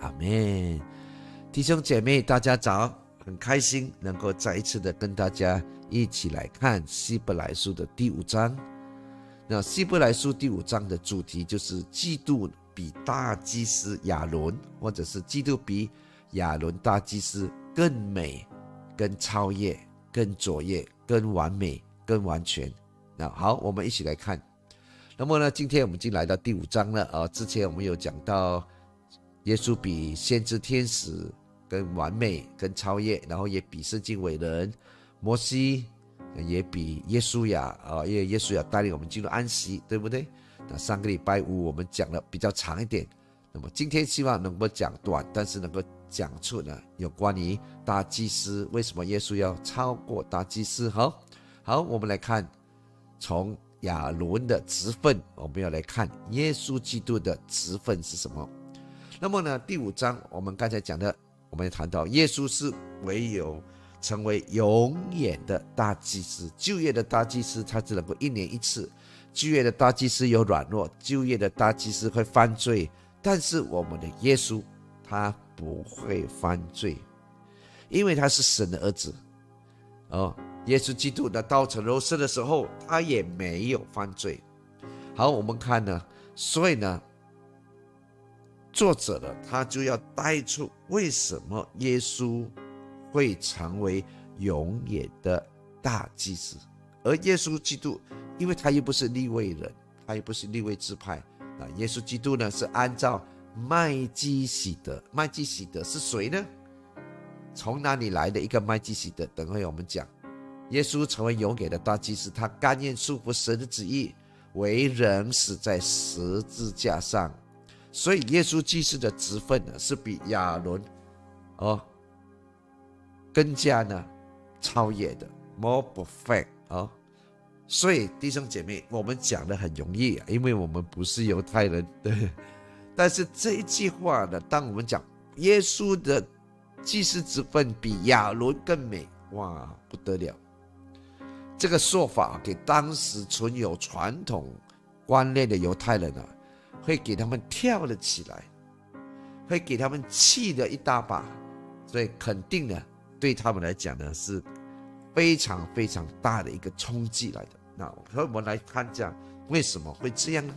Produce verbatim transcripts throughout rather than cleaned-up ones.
阿们。弟兄姐妹，大家早，很开心能够再一次的跟大家一起来看希伯来书的第五章。那希伯来书第五章的主题就是基督比大祭司亚伦，或者是基督比亚伦大祭司更美、更超越、更卓越、更完美、更完全。那好，我们一起来看。那么呢，今天我们已经来到第五章了啊。之前我们有讲到耶稣比先知天使更完美、更超越，然后也比圣经伟人摩西，也比耶稣亚啊，因为耶稣亚带领我们进入安息，对不对？那上个礼拜五我们讲了比较长一点，那么今天希望能够讲短，但是能够讲出呢有关于大祭司，为什么耶稣要超过大祭司。好，好，我们来看从亚伦的职分，我们要来看耶稣基督的职分是什么。那么呢，第五章我们刚才讲的，我们谈到耶稣是唯有成为永远的大祭司。旧约的大祭司他只能够一年一次，旧约的大祭司有软弱，旧约的大祭司会犯罪，但是我们的耶稣他不会犯罪，因为他是神的儿子哦。耶稣基督的道成肉身的时候，他也没有犯罪。好，我们看呢，所以呢，作者呢，他就要带出为什么耶稣会成为永远的大祭司。而耶稣基督，因为他又不是利未人，他又不是利未支派啊，耶稣基督呢是按照麦基洗德。麦基洗德是谁呢？从哪里来的一个麦基洗德？等会我们讲。耶稣成为永远的大祭司，他甘愿束缚神的旨意，为人死在十字架上。所以耶稣祭司的职分呢，是比亚伦哦更加呢超越的 ，more perfect 哦。所以弟兄姐妹，我们讲的很容易啊，因为我们不是犹太人，对。但是这一句话呢，当我们讲耶稣的祭司职分比亚伦更美，哇，不得了！这个说法给当时存有传统观念的犹太人啊，会给他们跳了起来，会给他们气了一大把，所以肯定呢，对他们来讲呢是非常非常大的一个冲击来的。那我们来看讲为什么会这样呢？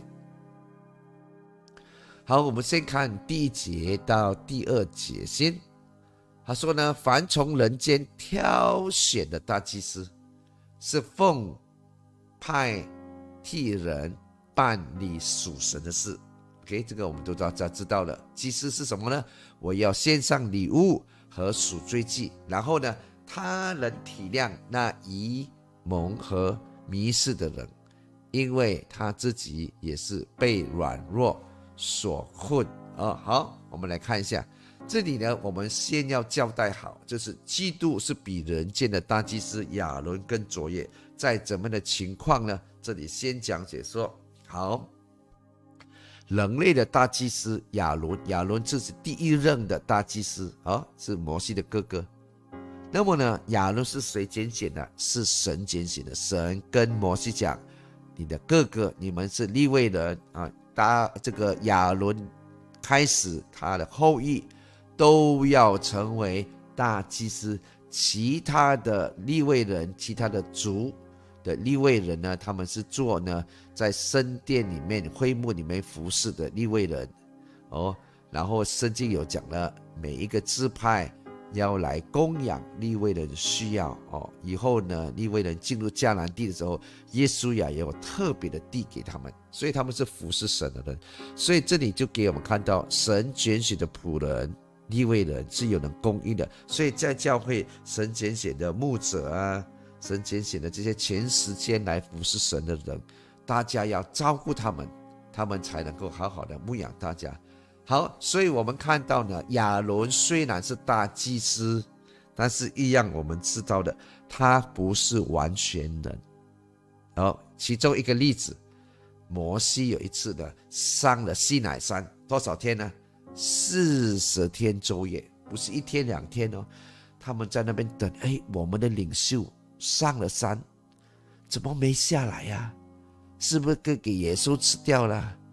好，我们先看第一节到第二节先。他说呢，凡从人间挑选的大祭司，是奉派替人办理属神的事。OK， 这个我们都大家知道了。祭司是什么呢？我要献上礼物和赎罪祭，然后呢，他能体谅那愚蒙和迷失的人，因为他自己也是被软弱所困。哦，好，我们来看一下。这里呢，我们先要交代好，就是基督是比人间的大祭司亚伦更卓越，在怎么的情况呢？这里先讲解说，好，人类的大祭司亚伦，亚伦这是第一任的大祭司啊，是摩西的哥哥。那么呢，亚伦是谁拣选的？是神拣选的。神跟摩西讲，你的哥哥，你们是利未人啊，大这个亚伦开始他的后裔都要成为大祭司，其他的利未人，其他的族的利未人呢，他们是做呢在圣殿里面、会幕里面服侍的利未人哦。然后圣经有讲了，每一个支派要来供养利未人的需要哦。以后呢，利未人进入迦南地的时候，耶稣也有特别的地给他们，所以他们是服侍神的人。所以这里就给我们看到，神拣选的仆人。利未人是有人供应的，所以在教会神拣选的牧者啊，神拣选的这些全时间来服侍神的人，大家要照顾他们，他们才能够好好的牧养大家。好，所以我们看到呢，亚伦虽然是大祭司，但是一样我们知道的，他不是完全人。好，其中一个例子，摩西有一次呢上了西乃山，多少天呢？四十天昼夜，不是一天两天哦。他们在那边等，哎，我们的领袖上了山，怎么没下来呀、啊？是不是给给耶稣吃掉了？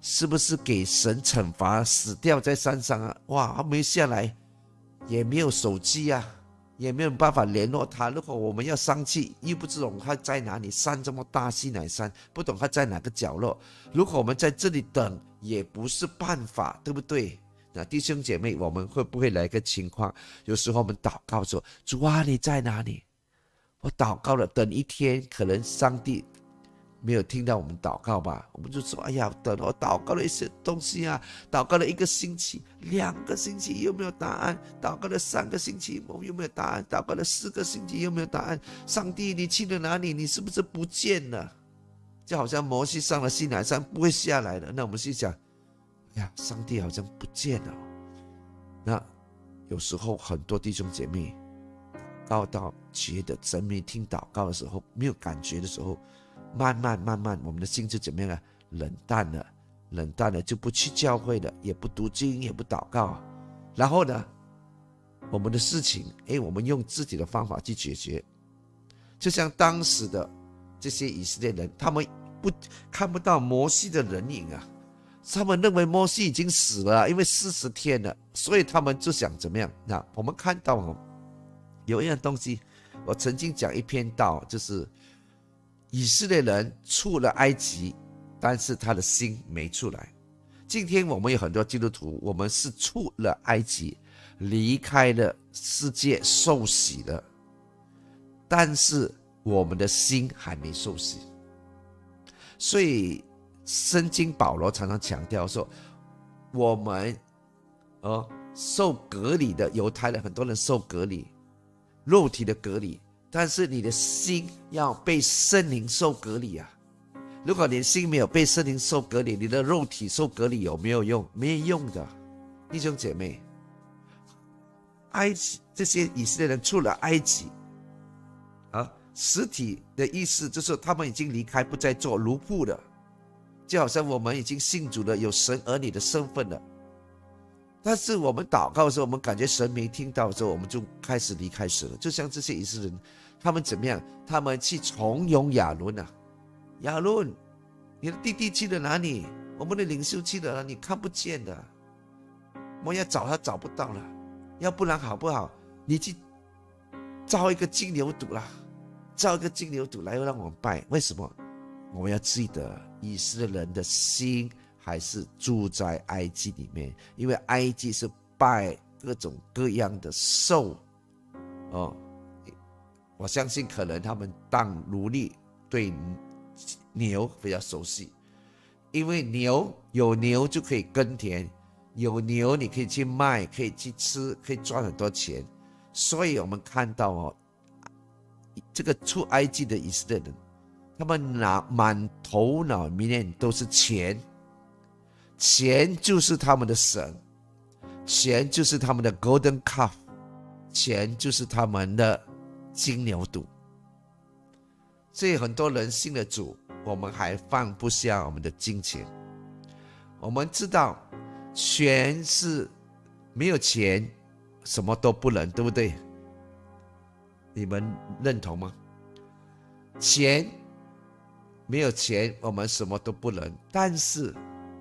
是不是给神惩罚死掉在山上啊？哇，他没下来，也没有手机啊，也没有办法联络他。如果我们要上去，又不知道他在哪里，山这么大，西乃山，不懂他在哪个角落。如果我们在这里等，也不是办法，对不对？那弟兄姐妹，我们会不会来个情况？有时候我们祷告说：“主啊，你在哪里？”我祷告了，等一天，可能上帝没有听到我们祷告吧，我们就说：“哎呀，等我祷告了一些东西啊，祷告了一个星期、两个星期又没有答案，祷告了三个星期我们又没有答案，祷告了四个星期又没有答案。上帝，你去了哪里？你是不是不见了？”就好像摩西上了西乃山不会下来的，那我们心想：“哎呀，上帝好像不见了。”那有时候很多弟兄姐妹祷到觉得神没听祷告的时候，没有感觉的时候，慢慢慢慢我们的心就怎么样啊？冷淡了，冷淡了，就不去教会了，也不读经，也不祷告。然后呢，我们的事情，哎，我们用自己的方法去解决。就像当时的这些以色列人，他们不看不到摩西的人影啊，他们认为摩西已经死了，因为四十天了，所以他们就想怎么样？那我们看到哦，有一样东西，我曾经讲一篇道，就是以色列人出了埃及，但是他的心没出来。今天我们有很多基督徒，我们是出了埃及，离开了世界，受洗了，但是我们的心还没受洗。所以圣经保罗常常强调说，我们、呃、受隔离的犹太人，很多人受隔离，肉体的隔离，但是你的心要被圣灵受隔离啊。如果你的心没有被圣灵受隔离，你的肉体受隔离有没有用？没有用的。弟兄姐妹，埃及这些以色列人出了埃及啊，实体的意思就是他们已经离开，不再做奴仆了，就好像我们已经信主了，有神儿女的身份了。但是我们祷告的时候，我们感觉神没听到的时候，我们就开始离开神了。就像这些以色列人，他们怎么样？他们去重用亚伦啊，亚伦，你的弟弟去了哪里？我们的领袖去了哪里？看不见的，我们要找他找不到了。要不然好不好？你去造一个金牛犊啦，造一个金牛犊来让我们拜。为什么？我们要记得以色列人的心还是住在埃及里面，因为埃及是拜各种各样的兽哦。我相信可能他们当奴隶对牛比较熟悉，因为牛有牛就可以耕田，有牛你可以去卖，可以去吃，可以赚很多钱。所以我们看到哦，这个出埃及的以色列人，他们拿满头脑里面都是钱，钱就是他们的神，钱就是他们的 golden calf， 钱就是他们的金牛犊。所以很多人信了主，我们还放不下我们的金钱。我们知道钱是没有钱什么都不能，对不对？你们认同吗？钱没有钱我们什么都不能，但是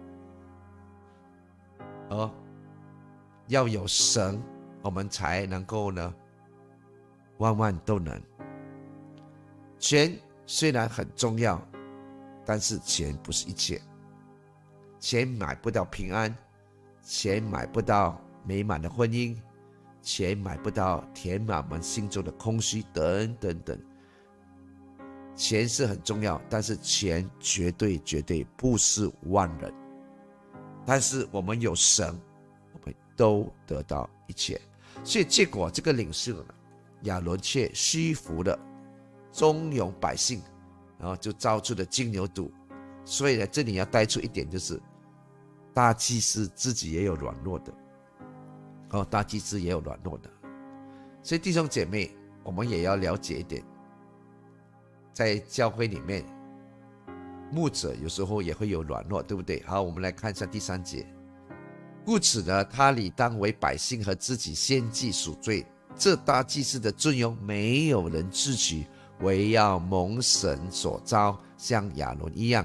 哦，要有神我们才能够呢万万都能。钱虽然很重要，但是钱不是一切。钱买不到平安，钱买不到美满的婚姻，钱买不到填满我们心中的空虚，等等等。钱是很重要，但是钱绝对绝对不是万能。但是我们有神，我们都得到一切。所以结果这个领袖呢，亚伦却虚服了忠勇百姓，然后就造出了金牛犊。所以呢，这里要带出一点，就是大祭司自己也有软弱的，哦，大祭司也有软弱的。所以弟兄姐妹，我们也要了解一点，在教会里面，牧者有时候也会有软弱，对不对？好，我们来看一下第三节。故此呢，他理当为百姓和自己献祭赎罪。这大祭司的尊荣，没有人自取，唯要蒙神所召，像亚伦一样。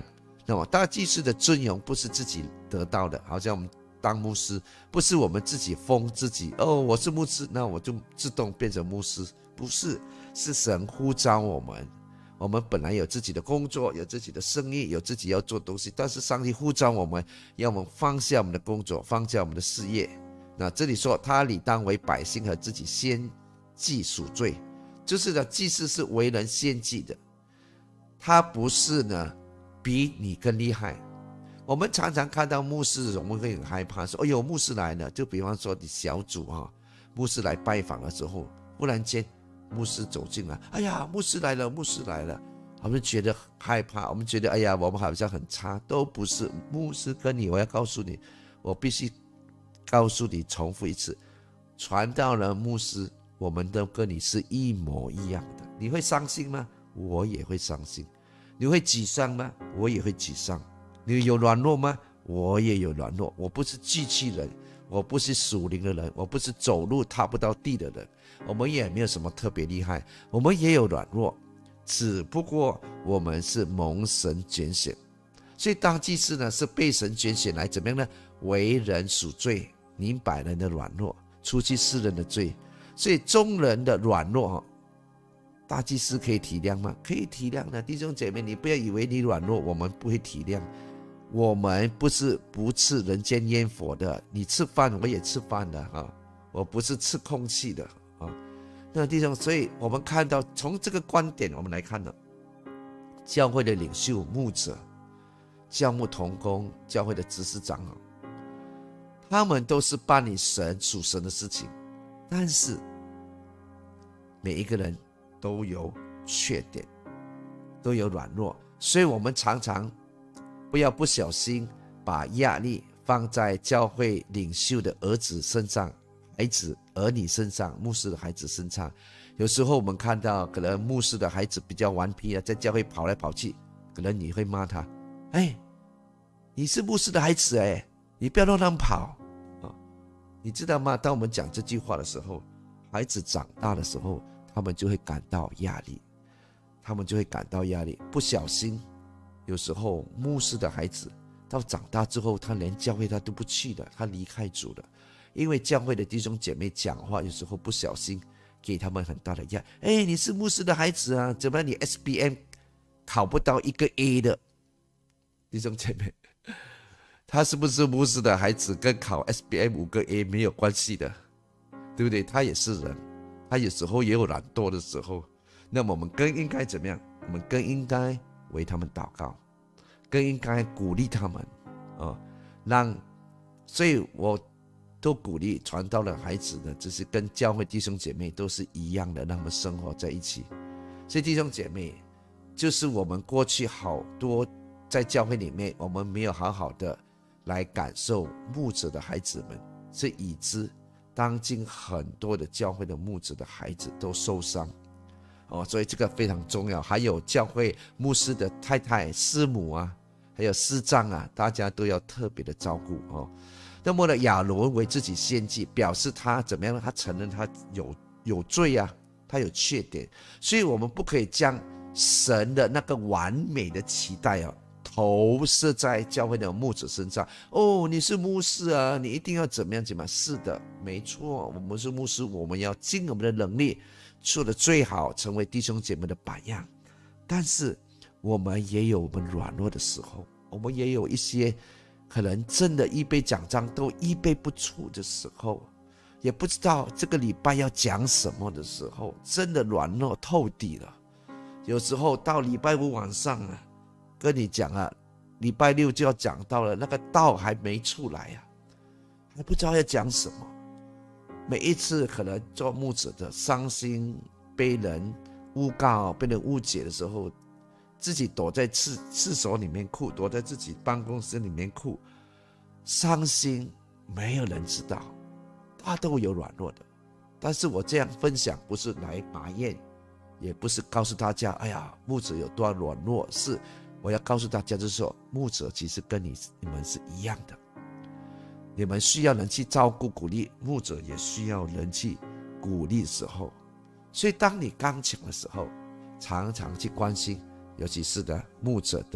那么大祭司的尊荣不是自己得到的，好像我们当牧师不是我们自己封自己，哦，我是牧师，那我就自动变成牧师，不是，是神呼召我们。我们本来有自己的工作，有自己的生意，有自己要做东西，但是上帝呼召我们，要我们放下我们的工作，放下我们的事业。那这里说他理当为百姓和自己先祭赎罪，就是呢，祭司是为人献祭的，他不是呢比你更厉害。我们常常看到牧师，我们会很害怕，说：“哎呦，牧师来了。”就比方说你小组哈，牧师来拜访的时候，忽然间牧师走进来，哎呀，牧师来了，牧师来了，我们觉得害怕，我们觉得哎呀，我们好像很差，都不是。牧师跟你，我要告诉你，我必须告诉你，重复一次，传道人、牧师，我们都跟你是一模一样的。你会伤心吗？我也会伤心。你会沮丧吗？我也会沮丧。你有软弱吗？我也有软弱。我不是机器人，我不是属灵的人，我不是走路踏不到地的人。我们也没有什么特别厉害，我们也有软弱，只不过我们是蒙神拣选。所以当祭司呢，是被神拣选来怎么样呢？为人赎罪，明白人的软弱，除去世人的罪。所以众人的软弱，大祭司可以体谅吗？可以体谅的。弟兄姐妹，你不要以为你软弱我们不会体谅。我们不是不吃人间烟火的，你吃饭我也吃饭的啊，我不是吃空气的啊。那弟兄，所以我们看到从这个观点，我们来看呢，教会的领袖、牧者、教牧同工、教会的执事长老，他们都是办理神属神的事情，但是每一个人都有缺点，都有软弱，所以我们常常不要不小心把压力放在教会领袖的儿子身上、孩子、儿女身上、牧师的孩子身上。有时候我们看到可能牧师的孩子比较顽皮，在教会跑来跑去，可能你会骂他：“哎，你是牧师的孩子哎，你不要让他们跑。”你知道吗？当我们讲这句话的时候，孩子长大的时候，他们就会感到压力，他们就会感到压力。不小心，有时候牧师的孩子到长大之后，他连教会他都不去了，他离开主了，因为教会的弟兄姐妹讲话有时候不小心给他们很大的压力。哎，你是牧师的孩子啊，怎么你 S B M 考不到一个 A 的？弟兄姐妹，他是不是牧师的孩子跟考 S B M 五个 A 没有关系的，对不对？他也是人，他有时候也有懒惰的时候。那么我们更应该怎么样？我们更应该为他们祷告，更应该鼓励他们，哦，让，所以我都鼓励传道的孩子呢，就是跟教会弟兄姐妹都是一样的，让他们生活在一起。所以弟兄姐妹，就是我们过去好多在教会里面，我们没有好好的来感受牧者的孩子们，是以致当今很多的教会的牧者的孩子都受伤。哦，所以这个非常重要。还有教会牧师的太太、师母啊，还有师长啊，大家都要特别的照顾哦。那么呢，亚伦为自己献祭，表示他怎么样呢？他承认他有有罪啊，他有缺点，所以我们不可以将神的那个完美的期待啊，投射在教会的牧者身上。哦，你是牧师啊，你一定要怎么样怎么样？是的，没错，我们是牧师，我们要尽我们的能力做得最好，成为弟兄姐妹的榜样。但是我们也有我们软弱的时候，我们也有一些可能真的预备讲章都预备不出的时候，也不知道这个礼拜要讲什么的时候，真的软弱透底了。有时候到礼拜五晚上啊，跟你讲啊，礼拜六就要讲到了，那个道还没出来啊，还不知道要讲什么。每一次可能做牧者的伤心，被人诬告、被人误解的时候，自己躲在厕厕所里面哭，躲在自己办公室里面哭，伤心，没有人知道，他都有软弱的。但是我这样分享不是来埋怨，也不是告诉大家，哎呀，牧者有多软弱，是我要告诉大家，就是说，牧者其实跟你你们是一样的。你们需要人去照顾鼓励，牧者也需要人去鼓励的时候。所以当你刚强的时候，常常去关心，尤其是的牧者的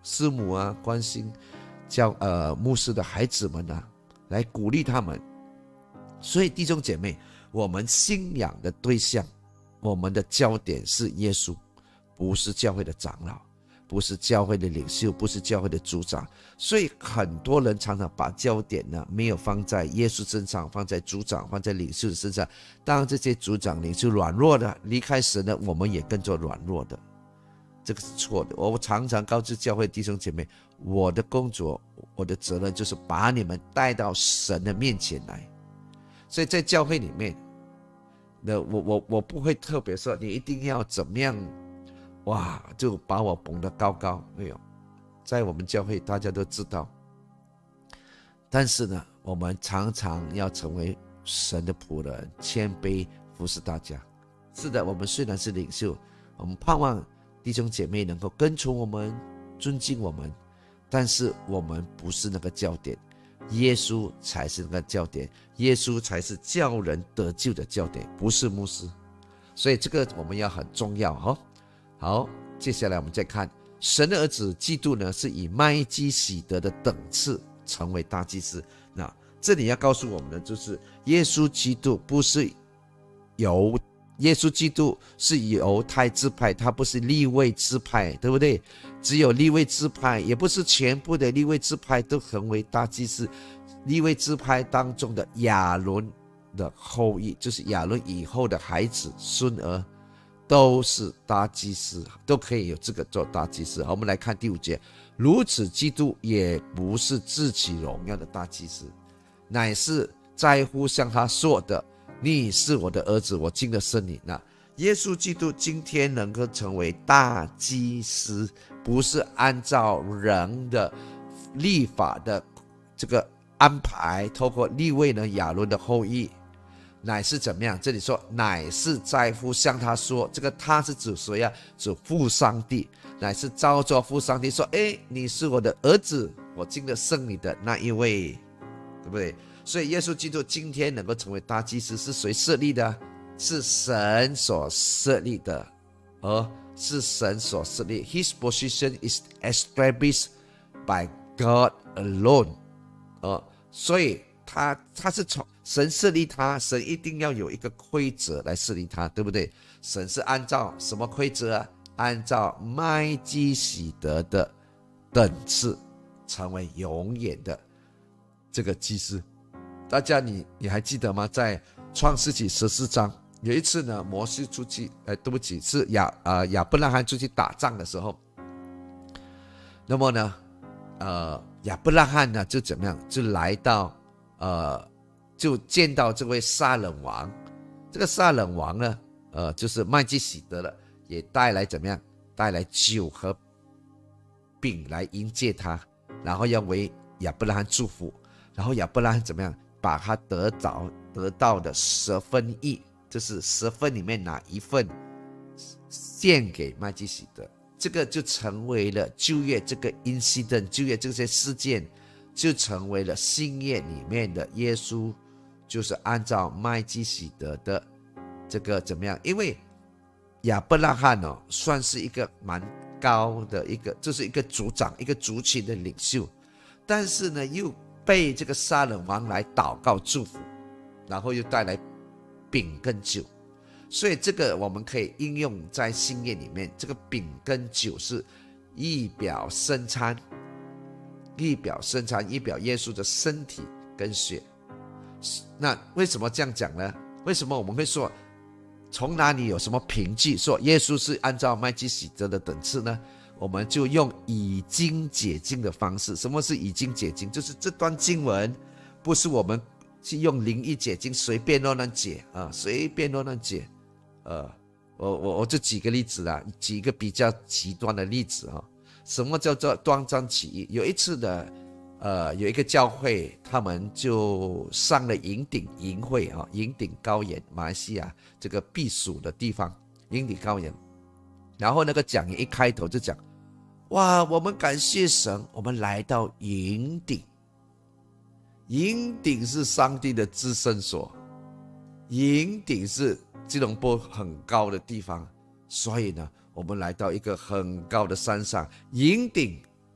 师母啊，关心教呃牧师的孩子们啊，来鼓励他们。所以弟兄姐妹，我们信仰的对象，我们的焦点是耶稣，不是教会的长老，不是教会的领袖，不是教会的组长。所以很多人常常把焦点呢没有放在耶稣身上，放在组长，放在领袖的身上。当这些组长领袖软弱的离开神呢，我们也跟着软弱的，这个是错的。我常常告诉教会弟兄姐妹，我的工作，我的责任就是把你们带到神的面前来。所以在教会里面，那我我我不会特别说你一定要怎么样，哇，就把我捧得高高，没有。在我们教会大家都知道，但是呢，我们常常要成为神的仆人，谦卑服侍大家。是的，我们虽然是领袖，我们盼望弟兄姐妹能够跟从我们，尊敬我们，但是我们不是那个焦点，耶稣才是那个焦点，耶稣才是叫人得救的焦点，不是牧师。所以这个我们要很重要、哦、好，接下来我们再看神的儿子基督呢，是以麦基洗德的等次成为大祭司。那这里要告诉我们的就是耶稣基督不是由耶稣基督是犹太支派，他不是利未支派，对不对？只有利未支派，也不是全部的利未支派都成为大祭司。利未支派当中的亚伦的后裔，就是亚伦以后的孩子孙儿，都是大祭司，都可以有资格做大祭司。好，我们来看第五节，如此基督也不是自己荣耀的大祭司，乃是在乎向他说的，你是我的儿子，我今日生你。那耶稣基督今天能够成为大祭司，不是按照人的律法的这个安排，透过利未呢亚伦的后裔，乃是怎么样？这里说乃是在乎向他说，这个他是指谁呀？指父上帝，乃是照着父上帝说，诶，你是我的儿子，我今日生你的那一位，对不对？所以耶稣基督今天能够成为大祭司，是谁设立的？是神所设立的，而是神所设立。His position is established by God alone。呃，所以他他是从神设立他，神一定要有一个规则来设立他，对不对？神是按照什么规则啊？按照麦基洗德的等次，成为永远的这个祭司。大家你你还记得吗？在创世纪十四章，有一次呢，摩西出去，哎，对不起，是亚呃亚伯拉罕出去打仗的时候，那么呢，呃，亚伯拉罕呢就怎么样？就来到呃，就见到这位撒冷王。这个撒冷王呢，呃，就是麦基洗德了，也带来怎么样？带来酒和饼来迎接他，然后要为亚伯拉罕祝福。然后亚伯拉罕怎么样？把他得到得到的十分一，就是十分里面拿一份献给麦基洗德，这个就成为了旧约这个 incident， 旧约这些事件就成为了新约里面的耶稣，就是按照麦基洗德的这个怎么样？因为亚伯拉罕哦，算是一个蛮高的一个，就是一个族长，一个族群的领袖，但是呢，又被这个撒冷王来祷告祝福，然后又带来饼跟酒，所以这个我们可以应用在新约里面。这个饼跟酒是以表圣餐，以表圣餐，以表耶稣的身体跟血。那为什么这样讲呢？为什么我们会说，从哪里有什么凭据说耶稣是按照麦基洗德的等次呢？我们就用以经解经的方式。什么是以经解经？就是这段经文不是我们去用灵意解经随便乱乱解啊，随便乱乱解。呃，我我我就举个例子啦，举一个比较极端的例子啊。什么叫做断章取义？有一次的，呃，有一个教会，他们就上了营顶营会啊，营顶高原，马来西亚这个避暑的地方，营顶高原。然后那个讲员一开头就讲，哇，我们感谢神，我们来到营顶。营顶是上帝的至圣所，营顶是吉隆坡很高的地方，所以呢，我们来到一个很高的山上。营顶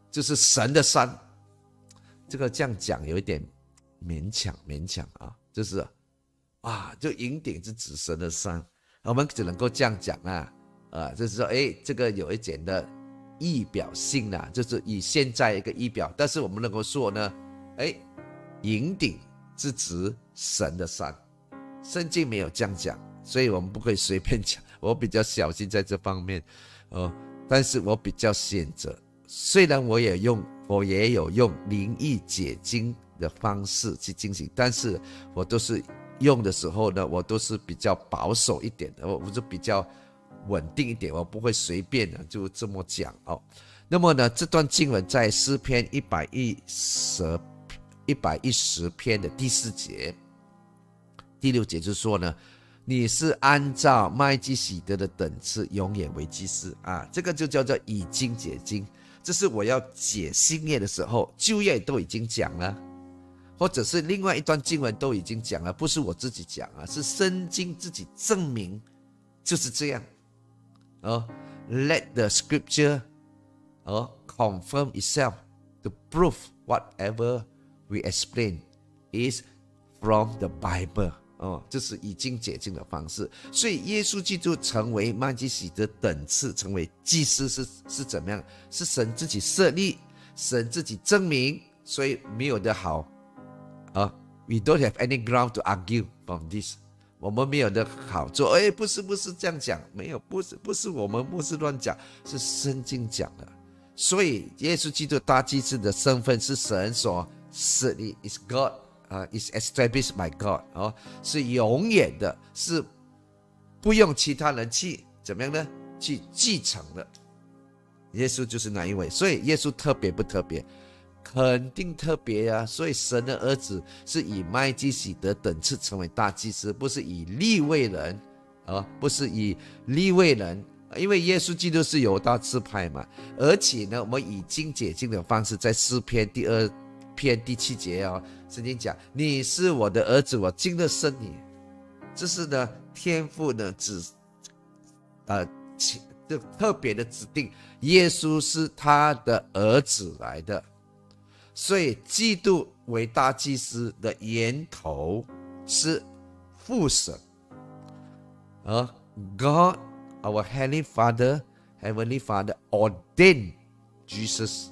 就是神的山。这个这样讲有一点勉强勉强啊，就是啊，就营顶是指神的山，我们只能够这样讲啊，啊，就是说，哎，这个有一点的意表性啦，就是以现在一个意表，但是我们能够说呢，哎，营顶是指神的山，圣经没有这样讲，所以我们不可以随便讲，我比较小心在这方面，哦，但是我比较选择，虽然我也用。我也有用灵意解经的方式去进行，但是我都是用的时候呢，我都是比较保守一点的，我是比较稳定一点，我不会随便的就这么讲哦。那么呢，这段经文在诗篇一百一十一百一十篇的第四节、第六节就说呢，你是按照麦基洗德的等次永远为祭司啊，这个就叫做以经解经。这是我要解新约的时候，旧约都已经讲了，或者是另外一段经文都已经讲了，不是我自己讲啊，是圣经自己证明就是这样。哦 ，Let the scripture 哦 confirm itself to prove whatever we explain is from the Bible。哦，这是以经解经的方式，所以耶稣基督成为麦基洗德等次，成为祭司是是怎么样？是神自己设立，神自己证明，所以没有的好啊。We don't have any ground to argue from this。我们没有的好说，哎，不是不是这样讲，没有，不是不是我们不是乱讲，是圣经讲的。所以耶稣基督大祭司的身份是神所设立 ，is God。Uh, is established by God， 哦，是永远的，是不用其他人去怎么样呢？去继承的。耶稣就是那一位，所以耶稣特别不特别？肯定特别啊！所以神的儿子是以麦基洗德等次成为大祭司，不是以利未人，啊，不是以利未人，因为耶稣基督是犹大支派嘛。而且呢，我们以经解经的方式，在诗篇第二篇第七节哦，圣经讲你是我的儿子，我今日生你。这是呢天父呢指呃就特别的指定耶稣是他的儿子来的，所以基督为大祭司的源头是父神，而 God our Heavenly Father Heavenly Father ordained Jesus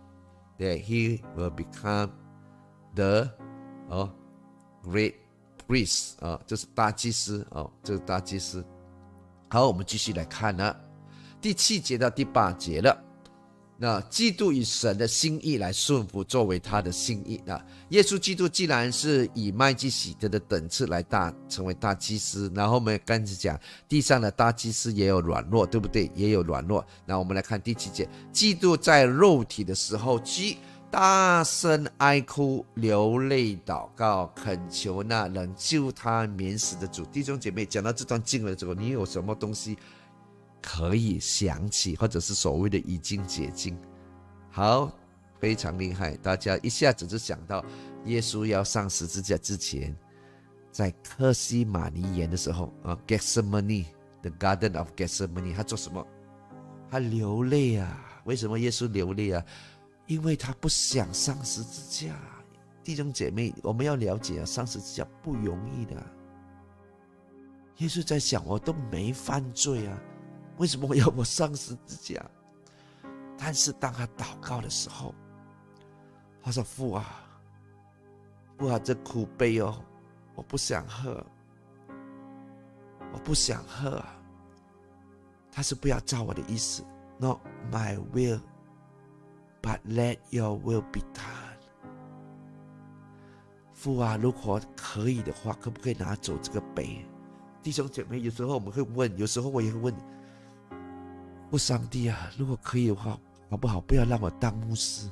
that he will become the oh, great priest 啊、哦，这是大祭司哦，这是大祭司。好，我们继续来看呢，第七节到第八节了。那基督以神的心意来顺服，作为他的心意。那耶稣基督既然是以麦基洗德的等次来大成为大祭司，然后我们刚才讲地上的大祭司也有软弱，对不对？也有软弱。那我们来看第七节，基督在肉体的时候，即大声哀哭，流泪祷告，恳求那能救他免死的主。弟兄姐妹，讲到这段经文的时候，你有什么东西可以想起，或者是所谓的以经解经？好，非常厉害，大家一下子就想到耶稣要上十字架之前，在客西马尼园的时候啊 Gethsemane the Garden of Gethsemane， 他做什么？他流泪啊。为什么耶稣流泪啊？因为他不想上十字架。弟兄姐妹，我们要了解啊，上十字架不容易的。耶稣在想，我都没犯罪啊，为什么要我上十字架？但是当他祷告的时候，他说：“父啊，父啊，这苦杯哦，我不想喝，我不想喝啊。但是不要照我的意思 ，Not my will。” But let your will be done。 父啊，如果可以的话，可不可以拿走这个杯？弟兄姐妹，有时候我们会问，有时候我也会问，父上帝啊，如果可以的话，好不好？不要让我当牧师，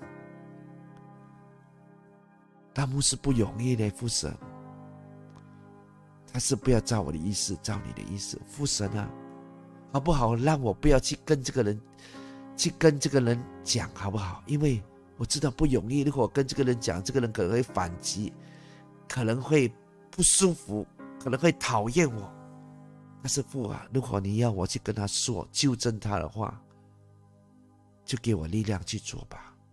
当牧师不容易的，父神。但是不要照我的意思，照你的意思，父神啊，好不好？让我不要去跟这个人。去跟这个人讲好不好？因为我知道不容易，如果我跟这个人讲，这个人可能会反击，可能会不舒服，可能会讨厌我。但是父啊，如果你要我去跟他说，纠正他的话，就给我力量去做吧。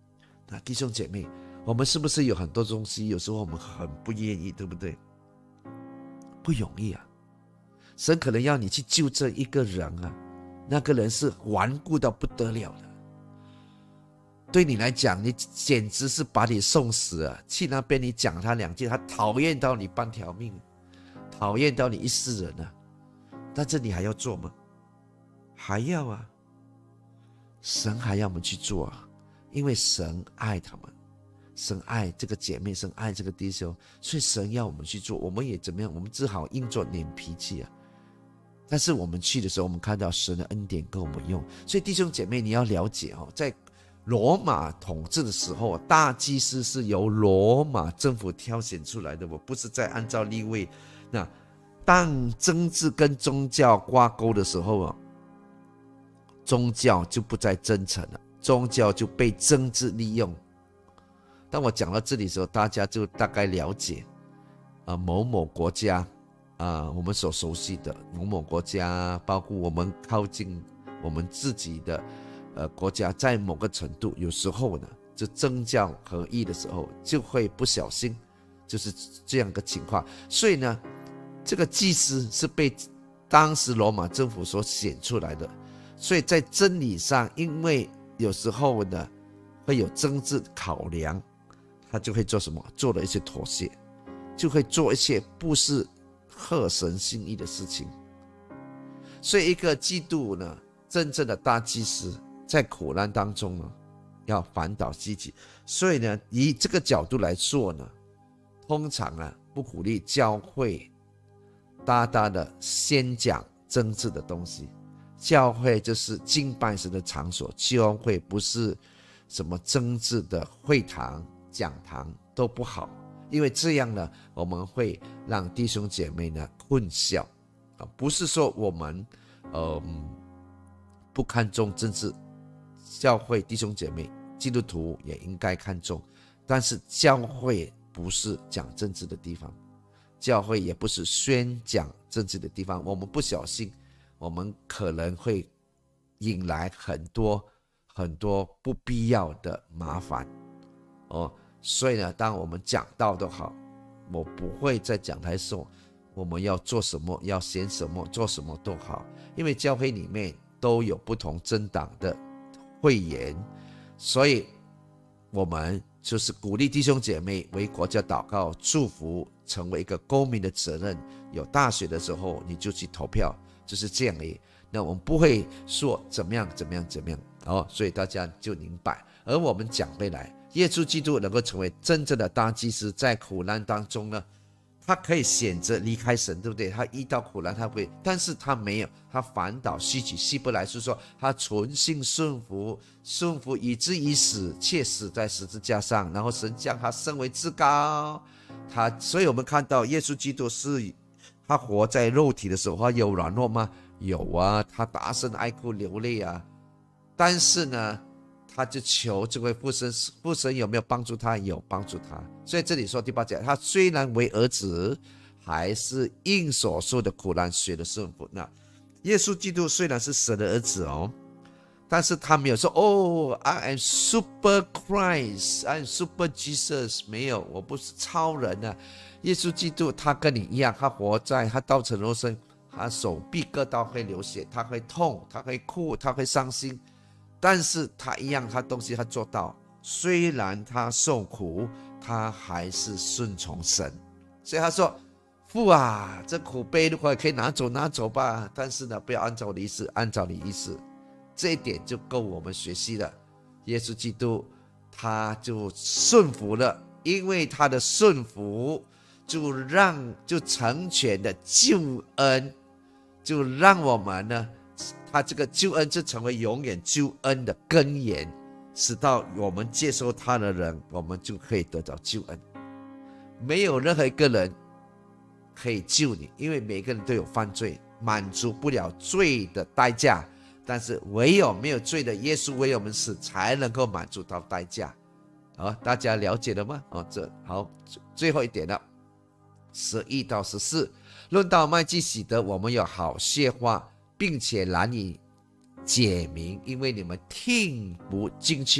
那弟兄姐妹，我们是不是有很多东西有时候我们很不愿意，对不对？不容易啊，神可能要你去救这一个人啊，那个人是顽固到不得了的，对你来讲你简直是把你送死啊，去那边你讲他两句，他讨厌到你半条命，讨厌到你一世人啊，但是你还要做吗？还要啊，神还要我们去做啊，因为神爱他们，神爱这个姐妹，神爱这个弟兄，所以神要我们去做，我们也怎么样？我们只好硬着脸皮去啊。但是我们去的时候，我们看到神的恩典跟我们用，所以弟兄姐妹，你要了解哦，在罗马统治的时候，大祭司是由罗马政府挑选出来的，我不是在按照利未。那当政治跟宗教挂钩的时候啊，宗教就不再真诚了，宗教就被政治利用。当我讲到这里的时候，大家就大概了解啊，某某国家啊，我们所熟悉的某某国家，包括我们靠近我们自己的呃国家，在某个程度，有时候呢，就政教合一的时候，就会不小心，就是这样的情况。所以呢，这个祭司是被当时罗马政府所选出来的，所以在真理上，因为有时候呢会有政治考量，他就会做什么？做了一些妥协，就会做一些不是合神心意的事情。所以一个基督呢，真正的大祭司在苦难当中呢，要反倒自己。所以呢，以这个角度来说呢，通常啊不鼓励教会大大的先讲政治的东西。教会就是敬拜神的场所，教会不是什么政治的会堂、讲堂都不好，因为这样呢，我们会让弟兄姐妹呢混淆啊，不是说我们呃不看重政治，教会弟兄姐妹、基督徒也应该看重，但是教会不是讲政治的地方，教会也不是宣讲政治的地方，我们不小心，我们可能会引来很多很多不必要的麻烦哦。所以呢，当我们讲道都好，我不会在讲台说我们要做什么，要选什么，做什么都好，因为教会里面都有不同政党的会员，所以我们就是鼓励弟兄姐妹为国家祷告、祝福，成为一个公民的责任。有大选的时候，你就去投票，就是这样而已。那我们不会说怎么样怎么样怎么样哦，所以大家就明白。而我们讲回来，耶稣基督能够成为真正的大祭司，在苦难当中呢，他可以选择离开神，对不对？他遇到苦难他会，但是他没有，他反倒吸取希伯来书说，他存心顺服，顺服以至于死，且死在十字架上，然后神将他升为至高。他，所以我们看到耶稣基督是他活在肉体的时候，他有软弱吗？有啊，他大声哀哭流泪啊，但是呢，他就求这位父神，父神有没有帮助他？有帮助他。所以这里说第八节，他虽然为儿子，还是应所受的苦难学的顺服。那耶稣基督虽然是神的儿子哦，但是他没有说哦 I am super Christ, I am super Jesus， 没有，我不是超人啊。耶稣基督他跟你一样，他活在，他道成肉身，他手臂割到会流血，他会痛，他会哭，他会伤心，但是他一样，他东西他做到，虽然他受苦，他还是顺从神。所以他说，父啊，这苦杯如果可以拿走拿走吧，但是呢，不要按照我的意思，按照你意思。这一点就够我们学习了。耶稣基督他就顺服了，因为他的顺服就让就成全的救恩，就让我们呢，他这个救恩就成为永远救恩的根源，使到我们接受他的人，我们就可以得到救恩。没有任何一个人可以救你，因为每个人都有犯罪，满足不了罪的代价，但是唯有没有罪的耶稣为我们死，才能够满足到代价。好，大家了解了吗？哦，这好，最后一点了，十一到十四，论到麦基洗德，我们有好些话，并且难以解明，因为你们听不进去。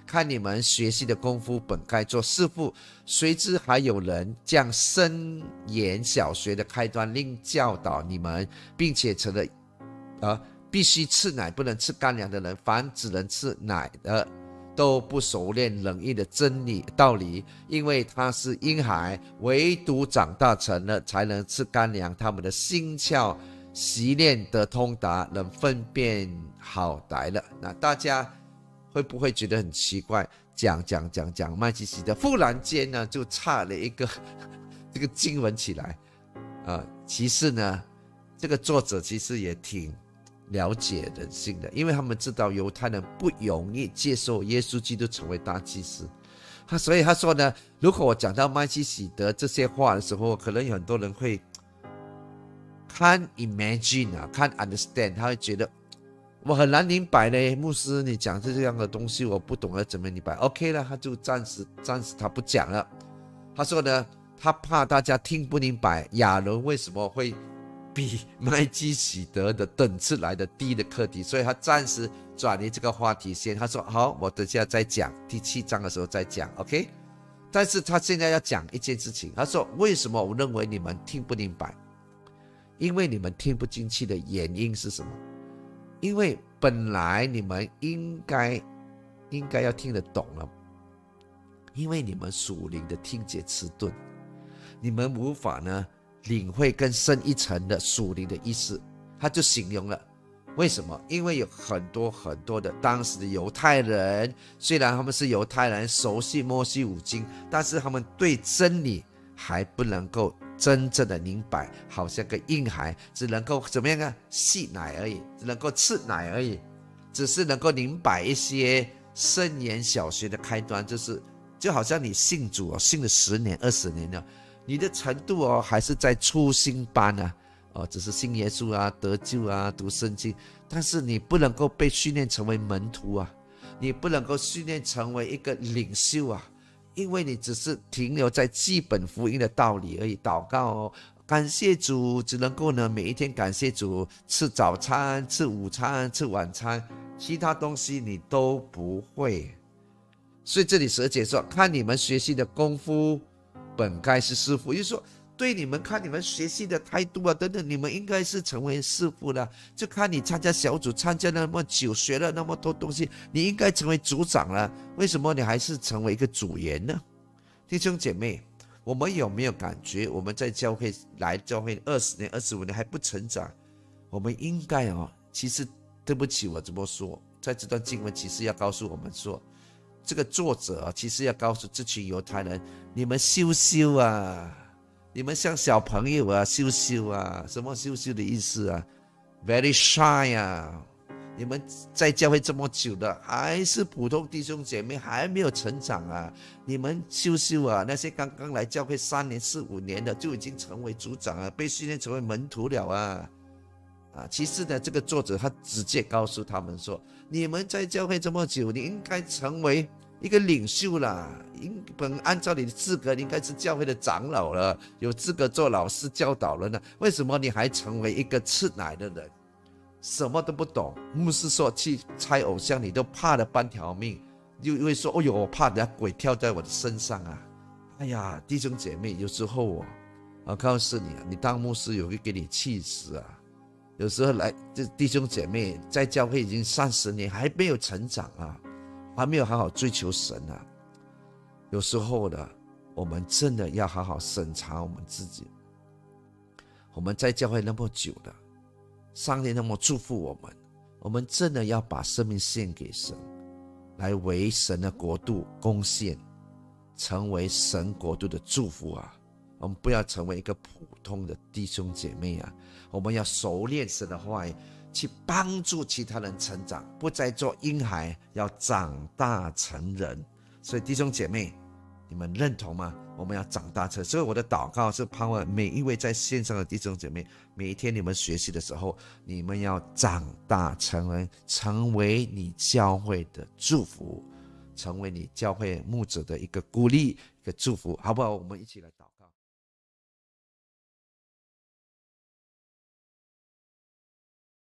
看你们学习的功夫本该做师傅，谁知还有人将深研小学的开端另教导你们，并且成了呃必须吃奶不能吃干粮的人，凡只能吃奶的都不熟练冷硬的真理道理，因为他是婴孩，唯独长大成了才能吃干粮，他们的心窍习练得通达，能分辨好歹了。那大家会不会觉得很奇怪？讲讲讲讲麦基洗德，忽然间呢就差了一个这个经文起来啊、呃。其实呢，这个作者其实也挺了解人性的，因为他们知道犹太人不容易接受耶稣基督成为大祭司，他所以他说呢，如果我讲到麦基洗德这些话的时候，可能有很多人会看 imagine 啊，看 understand， 他会觉得我很难明白呢，牧师你讲这样的东西我不懂得怎么明白。 OK 了，他就暂时暂时他不讲了。他说呢，他怕大家听不明白亚伦为什么会比麦基洗德的等次来的低的课题，所以他暂时转移这个话题先。他说好，我等下再讲第七章的时候再讲 OK。 但是他现在要讲一件事情，他说为什么我认为你们听不明白，因为你们听不进去的原因是什么？因为本来你们应该应该要听得懂了，因为你们属灵的听觉迟钝，你们无法呢领会更深一层的属灵的意思。他就形容了为什么？因为有很多很多的当时的犹太人，虽然他们是犹太人，熟悉摩西五经，但是他们对真理还不能够真正的明白，好像个婴孩只能够怎么样啊？吸奶而已，只能够吃奶而已，只是能够明白一些深研小学的开端，就是就好像你信主哦，信了十年二十年了，你的程度哦还是在初心班啊，哦，只是信耶稣啊，得救啊，读圣经，但是你不能够被训练成为门徒啊，你不能够训练成为一个领袖啊，因为你只是停留在基本福音的道理而已。祷告哦，感谢主，只能够呢每一天感谢主，吃早餐，吃午餐，吃晚餐，其他东西你都不会。所以这里十二节说，看你们学习的功夫本该是师傅，也就是说对你们看你们学习的态度啊等等，你们应该是成为师傅的。就看你参加小组参加那么久，学了那么多东西，你应该成为组长了，为什么你还是成为一个组员呢？弟兄姐妹，我们有没有感觉我们在教会来教会二十年二十五年还不成长？我们应该哦，其实对不起我这么说，在这段经文其实要告诉我们说，这个作者其实要告诉这群犹太人，你们羞羞啊，你们像小朋友啊，羞羞啊，什么羞羞的意思啊 ？Very shy 啊！你们在教会这么久了，还是普通弟兄姐妹，还没有成长啊！你们羞羞啊！那些刚刚来教会三年、四五年的，就已经成为组长了，被训练成为门徒了啊！啊，其实呢，这个作者他直接告诉他们说，你们在教会这么久，你应该成为一个领袖啦，应本按照你的资格，你应该是教会的长老了，有资格做老师教导了呢。为什么你还成为一个吃奶的人，什么都不懂？牧师说去猜偶像，你都怕了半条命，就会说，哦呦，我怕人家鬼跳在我的身上啊！哎呀，弟兄姐妹，有时候哦，我告诉你啊，你当牧师有会给你气死啊！有时候来，这弟兄姐妹在教会已经三十年，还没有成长啊，还没有好好追求神啊。有时候呢，我们真的要好好审查我们自己。我们在教会那么久了，上帝那么祝福我们，我们真的要把生命献给神，来为神的国度贡献，成为神国度的祝福啊！我们不要成为一个普通的弟兄姐妹啊！我们要熟练神的话语，去帮助其他人成长，不再做婴孩，要长大成人。所以弟兄姐妹，你们认同吗？我们要长大成人。所以我的祷告是盼望每一位在线上的弟兄姐妹，每一天你们学习的时候，你们要长大成人，成为你教会的祝福，成为你教会牧者的一个鼓励，一个祝福，好不好？我们一起来祷告。